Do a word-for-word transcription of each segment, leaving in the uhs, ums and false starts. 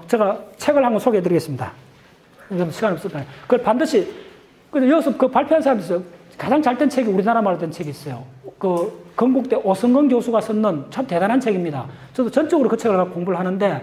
제가 책을 한 권 소개해 드리겠습니다. 시간이 없었다. 그걸 반드시, 근데 여기서 그 발표한 사람이 있어요. 가장 잘 된 책이 우리나라 말로 된 책이 있어요. 그, 건국대 오성근 교수가 썼는 참 대단한 책입니다. 저도 전적으로 그 책을 공부를 하는데,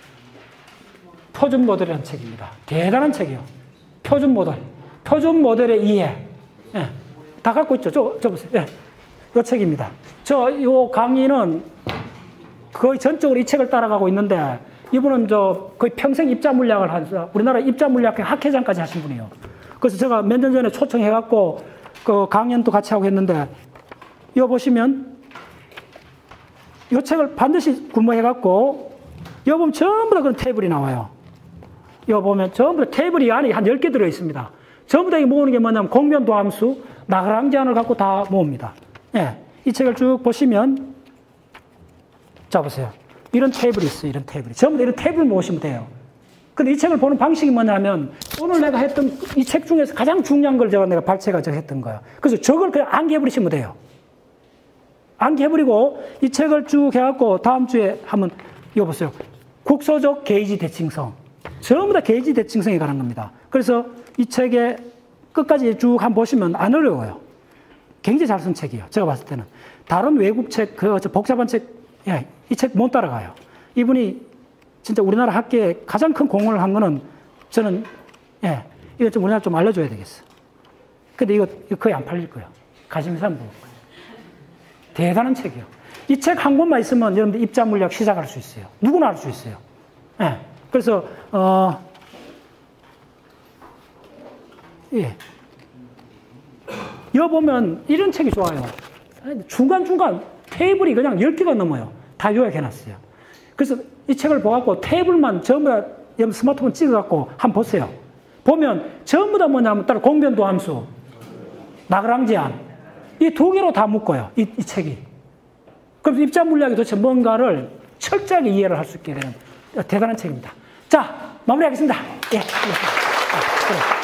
표준 모델이라는 책입니다. 대단한 책이에요. 표준 모델. 표준 모델의 이해. 예. 다 갖고 있죠. 저, 저 보세요. 예. 이 책입니다. 저, 요 강의는 거의 전적으로 이 책을 따라가고 있는데, 이분은 저 거의 평생 입자 물리학을 한, 우리나라 입자 물리학 학회장까지 하신 분이에요. 그래서 제가 몇 년 전에 초청해갖고 그 강연도 같이 하고 했는데, 이거 보시면, 이 책을 반드시 구매해갖고, 이거 보면 전부 다 그런 테이블이 나와요. 이거 보면 전부 다 테이블이 안에 한 열 개 들어있습니다. 전부 다 모으는 게 뭐냐면 공변도 함수, 나그랑 제한을 갖고 다 모읍니다. 예. 이 책을 쭉 보시면, 자, 보세요. 이런 테이블이 있어요. 이런 테이블이. 전부 다 이런 테이블 모으시면 돼요. 근데 이 책을 보는 방식이 뭐냐면, 오늘 내가 했던 이 책 중에서 가장 중요한 걸 제가 내가 발췌가 제가 했던 거예요. 그래서 저걸 그냥 암기해버리시면 돼요. 암기해버리고, 이 책을 쭉 해갖고, 다음 주에 한번, 이거 보세요. 국소적 게이지 대칭성. 전부 다 게이지 대칭성에 관한 겁니다. 그래서 이 책의 끝까지 쭉 한번 보시면 안 어려워요. 굉장히 잘 쓴 책이에요. 제가 봤을 때는. 다른 외국 책, 그 복잡한 책, 예, 이 책 못 따라가요. 이분이 진짜 우리나라 학계에 가장 큰 공헌을 한 거는 저는, 예, 이거 좀 우리나라 좀 알려줘야 되겠어. 근데 이거, 이거 거의 안 팔릴 거예요. 관심 있으면 뭐. 대단한 책이에요. 이 책 한 권만 있으면 여러분들 입자 물리학 시작할 수 있어요. 누구나 할 수 있어요. 예. 그래서, 어, 예. 여기 보면 이런 책이 좋아요. 중간중간 테이블이 그냥 열 개가 넘어요. 다 요약해놨어요. 그래서 이 책을 보고 테이블만 전부 다 스마트폰 찍어갖고 한번 보세요. 보면 전부 다 뭐냐면 따로 공변도 함수, 나그랑 제한. 이 두 개로 다 묶어요. 이, 이 책이. 그럼 입자 물리학이 도대체 뭔가를 철저하게 이해를 할 수 있게 되는 대단한 책입니다. 자, 마무리하겠습니다. 예. 예.